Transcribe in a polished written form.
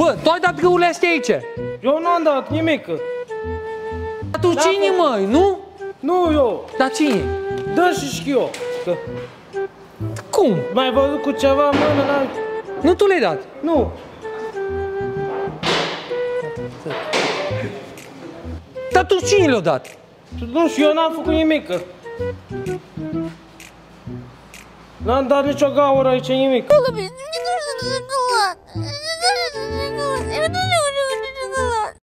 Bă, tu ai dat găurile astea aici. Eu nu am dat nimic. Dar tu cine, măi, nu? Nu eu. Dar cine? Dă și eu. Că Cum? m-ai văzut cu ceva în mână? Nu tu le-ai dat? Nu. Dar tu cine le-a dat? Nu știu, eu n-am făcut nimic. N-am dat nicio gaură aici, nimic.